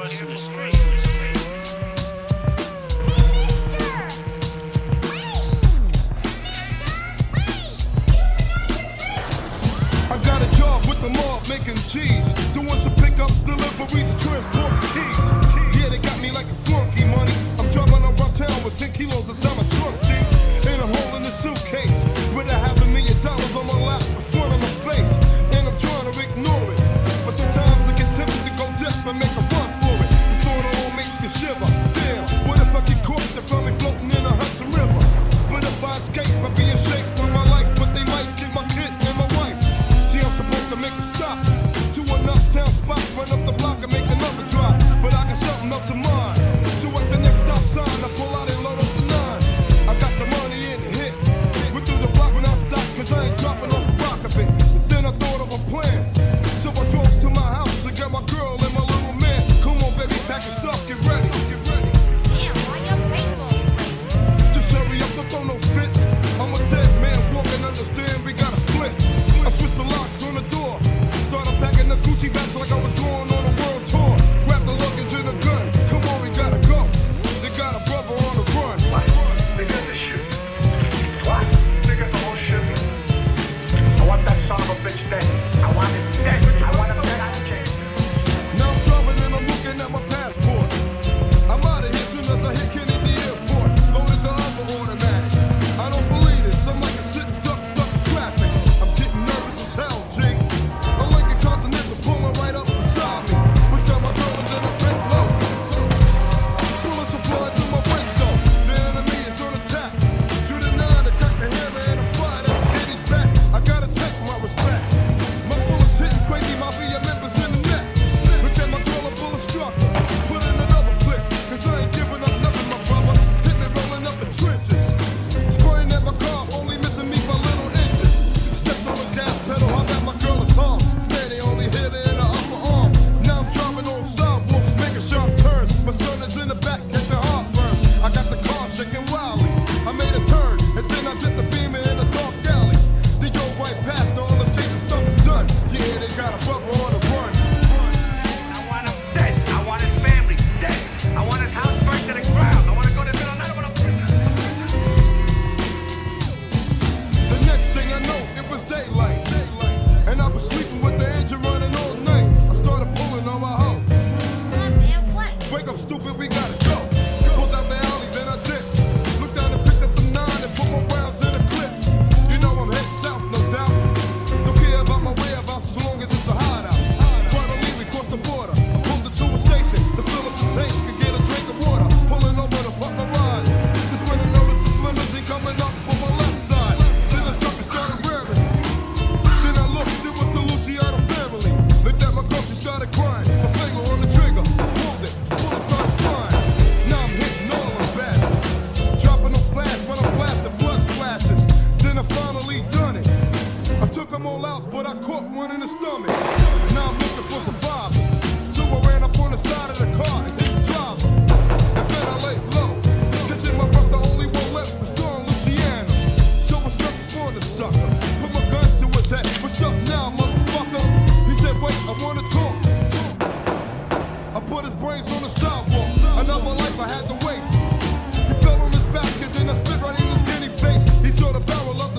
us in the streets. I got a job with the mob making cheese, doing some pickups, deliveries, transport keys. Yeah, they got me like a flunky money. I'm driving around town with 10 kilos inside my trunk, G. In a hole in the suitcase, with $500,000 on my lap, in front of my face. And I'm trying to ignore it, but sometimes I get tempted to go deaf and make a run for it. The thought alone makes me shiver. Damn, what if I get caught and find me floating in a Hudson River? But if I escape, I'll be ashamed for my life. But they might get my kid and my wife. See, I'm supposed to make a stop to an uptown spot, run up the block and make another drop. But I got something else in mind. So at the next stop sign, I pull out and load up the 9. I got the money in the hit. Went through the block when I stopped, cause I ain't dropping off a rock of it. Then I thought of a plan. So I drove to my house and got my girl and my little man. Come on, baby, pack your stuff, get ready. Damn, why your face all sweaty? Just hurry up, don't throw no fits. I'm a dead man, walking, understand, we gotta split. I switched the locks on the door. Started packing the Gucci bags like I was going on a world tour. Grab the luggage and a gun. Come on, we gotta go. They got a brother on the run. What? They got the shit. What? They got the whole shit. I want that son of a bitch dead. I want him dead. I want him dead. I don't care. Now I'm driving and I'm looking at my passport. I'm out of here soon as I hit Kennedy Airport. Loaded the other automatic. I don't believe this. I'm like a sitting duck stuck in traffic. I'm getting nervous as hell, G. I'm like a continental pulling right up beside me. Push down my door and then I bent low. Bullets are flying through my window. The enemy is on attack. Shoot a 9 to crack the hammer and a fire to get his back. I gotta take my respect. My bullets hitting crazy mafia members in the neck. But then my girl a bullet struck her. Put in another clip, cause I ain't giving up nothing, my brother. Hit me rolling up the trenches. Spraying at my car, only missing me by little inches. Stepped on the gas pedal, I got my girl is hard. Man, they only hit her in the upper arm. Now I'm driving on sidewalks, making sharp turns. My son is in the back, catching heartburns. I got the car shaking wildly. I made a turn, and then I did the beamer in a dark alley. They drove right past, all the chasing stuff is done. Yeah, they got a brother on the run. I want him dead. I want his family dead. I want his house burnt to the ground. I want to go to the middle of the night. I want to... The next thing I know, it was daylight. And I was sleeping with the engine running all night. I started pulling on my hoe. Goddamn what? Wake up, stupid, we gotta go. Pulled out the alley, then I did. Looked down and picked up the 9 and put my rounds in a clip. You know I'm heading south, no doubt. Don't care about my whereabouts as long as it's a hideout. Finally, we crossed the border. Pulled into a station to fill up the tank and get a drink of water. Pulling over to park my ride. Just when I noticed the limousine coming up on my left side. Then the sucker started rearing. Then I looked, it was the Luciano family. Looked at my girl, she started crying. My finger on the trigger, pulled it, bullet started flying. Now I'm hitting all of that. Dropping them flash when I'm blasting blood splashes. Then I finally done it. I took them all out, but I caught one in the stomach. Now I'm looking for survivors. So I ran up on the side of the car and hit the driver. And then I laid low. Catching my breath, the only one left was John Luciano. So I stuck upon the sucker. Put my gun to his head. What's up now, motherfucker? He said, wait, I wanna talk. I put his brains on the sidewalk. Another life I had to waste. He fell on his back and then I spit right in his skinny face. He saw the barrel of the